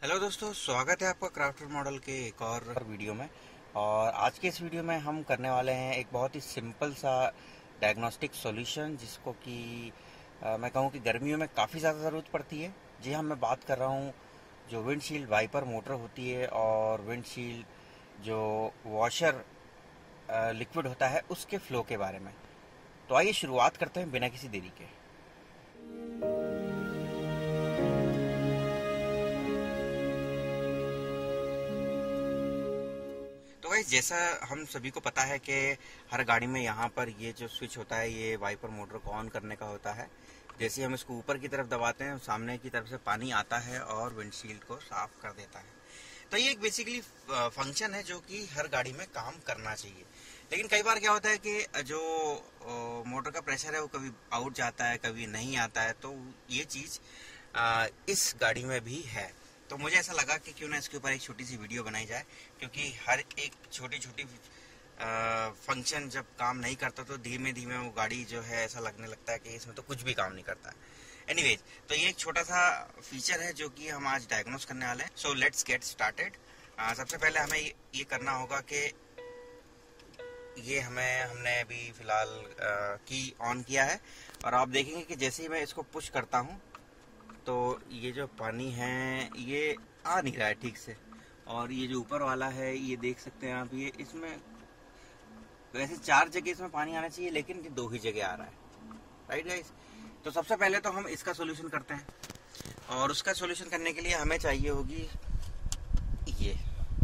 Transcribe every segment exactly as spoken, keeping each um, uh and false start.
Hello दोस्तों, स्वागत है आपका क्राफ्टर मॉडल के एक और वीडियो में। और आज के इस वीडियो में हम करने वाले हैं एक बहुत ही सिंपल सा डायग्नोस्टिक सॉल्यूशन, जिसको कि आ, मैं कहूँ कि गर्मियों में काफ़ी ज़्यादा ज़रूरत पड़ती है। जी हाँ, मैं बात कर रहा हूँ जो विंडशील्ड वाइपर मोटर होती है और विंडशील्ड जो वॉशर लिक्विड होता है उसके फ्लो के बारे में। तो आइए शुरुआत करते हैं बिना किसी देरी के। जैसा हम सभी को पता है कि हर गाड़ी में यहाँ पर ये जो स्विच होता है ये वाइपर मोटर को ऑन करने का होता है। जैसे हम इसको ऊपर की तरफ दबाते हैं, सामने की तरफ से पानी आता है और विंडशील्ड को साफ कर देता है। तो ये एक बेसिकली फंक्शन है जो कि हर गाड़ी में काम करना चाहिए। लेकिन कई बार क्या होता है कि जो मोटर का प्रेशर है वो कभी आउट जाता है, कभी नहीं आता है। तो ये चीज़ इस गाड़ी में भी है। तो मुझे ऐसा लगा कि क्यों ना इसके ऊपर एक छोटी सी वीडियो बनाई जाए, क्योंकि हर एक छोटी छोटी फंक्शन जब काम नहीं करता तो धीमे धीमे वो गाड़ी जो है ऐसा लगने लगता है कि इसमें तो कुछ भी काम नहीं करता। एनीवेज, तो ये एक छोटा सा फीचर है जो कि हम आज डायग्नोस करने वाले हैं। So let's get started. सबसे पहले हमें ये, ये करना होगा कि ये हमें हमने अभी फिलहाल की ऑन किया है और आप देखेंगे कि जैसे ही मैं इसको पुश करता हूँ तो ये जो पानी है ये आ नहीं रहा है ठीक से। और ये जो ऊपर वाला है ये देख सकते हैं आप, ये इसमें वैसे चार जगह इसमें पानी आना चाहिए लेकिन ये दो ही जगह आ रहा है। राइट गाइस, तो सबसे पहले तो हम इसका सॉल्यूशन करते हैं। और उसका सॉल्यूशन करने के लिए हमें चाहिए होगी ये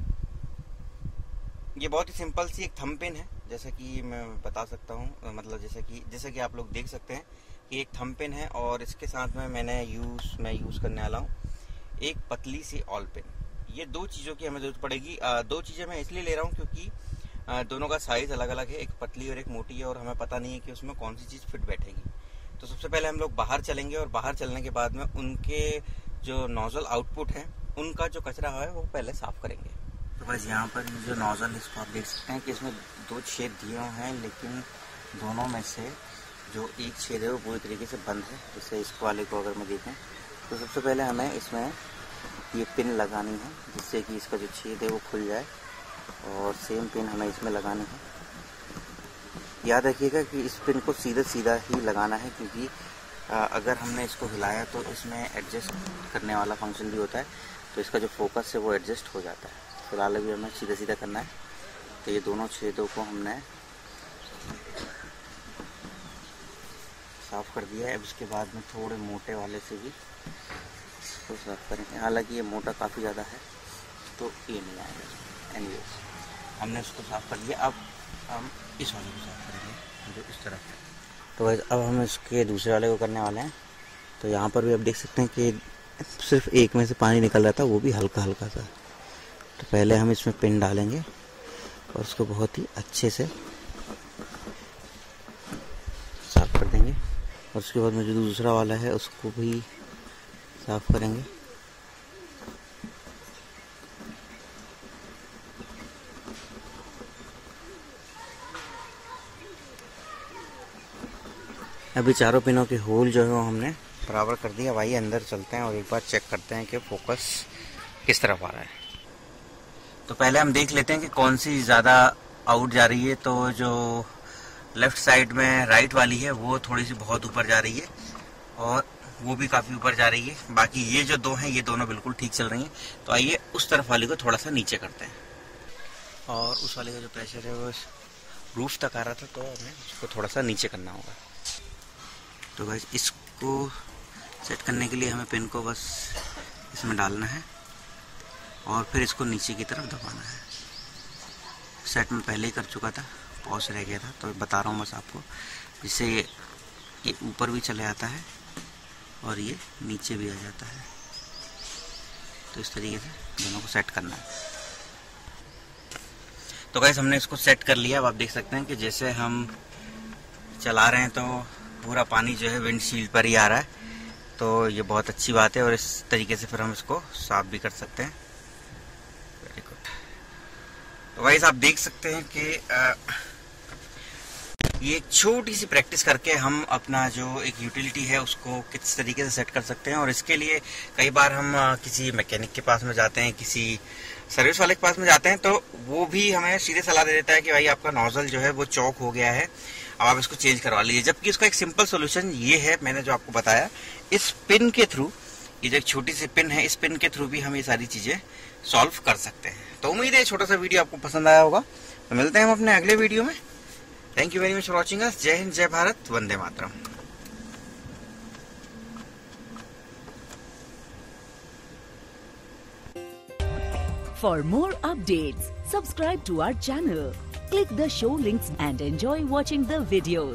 ये बहुत ही सिंपल सी एक थंब पिन है, जैसा कि मैं बता सकता हूँ। मतलब जैसे कि जैसे कि आप लोग देख सकते हैं कि एक थंब पिन है और इसके साथ में मैंने यूज़ मैं यूज़ करने वाला हूँ एक पतली सी ऑल पिन। ये दो चीज़ों की हमें ज़रूरत पड़ेगी। आ, दो चीज़ें मैं इसलिए ले रहा हूँ क्योंकि आ, दोनों का साइज़ अलग अलग है, एक पतली और एक मोटी है, और हमें पता नहीं है कि उसमें कौन सी चीज़ फिट बैठेगी। तो सबसे पहले हम लोग बाहर चलेंगे और बाहर चलने के बाद में उनके जो नोजल आउटपुट है उनका जो कचरा है वो पहले साफ़ करेंगे। तो बस यहाँ पर जो नोजल इसको आप देख सकते हैं कि इसमें दो छेद दिए हुए हैं, लेकिन दोनों में से जो एक छेद है वो पूरी तरीके से बंद है। जैसे इस वाले को अगर मैं देखें तो सबसे पहले हमें इसमें ये पिन लगानी है जिससे कि इसका जो छेद है वो खुल जाए, और सेम पिन हमें इसमें लगानी है। याद रखिएगा कि इस पिन को सीधा सीधा ही लगाना है, क्योंकि अगर हमने इसको हिलाया तो इसमें एडजस्ट करने वाला फंक्शन भी होता है, तो इसका जो फोकस है वो एडजस्ट हो जाता है। फिलहाल अभी हमें सीधा सीधा करना है। तो ये दोनों छेदों को हमने साफ़ कर दिया है। अब इसके बाद में थोड़े मोटे वाले से भी इसको साफ़ करेंगे। हालांकि ये मोटा काफ़ी ज़्यादा है तो ये नहीं आएगा। एनीवेज, हमने उसको साफ़ कर दिया। अब हम इस वाले को साफ़ करेंगे जो इस तरफ है। तो वैसे अब हम इसके दूसरे वाले को करने वाले हैं। तो यहाँ पर भी आप देख सकते हैं कि सिर्फ एक में से पानी निकल रहा था, वो भी हल्का हल्का सा। तो पहले हम इसमें पिन डालेंगे और उसको बहुत ही अच्छे से साफ़ कर देंगे, और उसके बाद में जो दूसरा वाला है उसको भी साफ़ करेंगे। अभी चारों पिनों के होल जो है वो हमने बराबर कर दिया। भाई अंदर चलते हैं और एक बार चेक करते हैं कि फोकस किस तरफ आ रहा है। तो पहले हम देख लेते हैं कि कौन सी ज़्यादा आउट जा रही है। तो जो लेफ़्ट साइड में राइट वाली है वो थोड़ी सी बहुत ऊपर जा रही है, और वो भी काफ़ी ऊपर जा रही है। बाकी ये जो दो हैं ये दोनों बिल्कुल ठीक चल रही हैं। तो आइए उस तरफ वाली को थोड़ा सा नीचे करते हैं। और उस वाले का जो प्रेशर है वो रूफ तक आ रहा था, तो हमें उसको थोड़ा सा नीचे करना होगा। तो बस इसको सेट करने के लिए हमें पिन को बस इसमें डालना है और फिर इसको नीचे की तरफ दबाना है। सेट में पहले ही कर चुका था, पॉज रह गया था, तो बता रहा हूँ बस आपको, जिससे ये ये ऊपर भी चले आता है और ये नीचे भी आ जाता है। तो इस तरीके से दोनों को सेट करना है। तो गाइस हमने इसको सेट कर लिया। अब आप देख सकते हैं कि जैसे हम चला रहे हैं तो पूरा पानी जो है विंडशील्ड पर ही आ रहा है। तो ये बहुत अच्छी बात है, और इस तरीके से फिर हम इसको साफ भी कर सकते हैं। Very good. तो गाइस आप देख सकते हैं कि ये एक छोटी सी प्रैक्टिस करके हम अपना जो एक यूटिलिटी है उसको किस तरीके से सेट कर सकते हैं। और इसके लिए कई बार हम किसी मैकेनिक के पास में जाते हैं, किसी सर्विस वाले के पास में जाते हैं, तो वो भी हमें सीधे सलाह दे देता है कि भाई आपका नोजल जो है वो चौक हो गया है, अब आप इसको चेंज करवा लीजिए। जबकि इसका एक सिंपल सोल्यूशन ये है, मैंने जो आपको बताया, इस पिन के थ्रू, ये जो एक छोटी सी पिन है, इस पिन के थ्रू भी हम ये सारी चीजें सॉल्व कर सकते हैं। तो उम्मीद है छोटा सा वीडियो आपको पसंद आया होगा। तो मिलते हैं हम अपने अगले वीडियो में। Thank you very much for watching us. जय हिंद, जय Bharat, Vande Mataram. For more updates, subscribe to our channel, click the show links and enjoy watching the videos.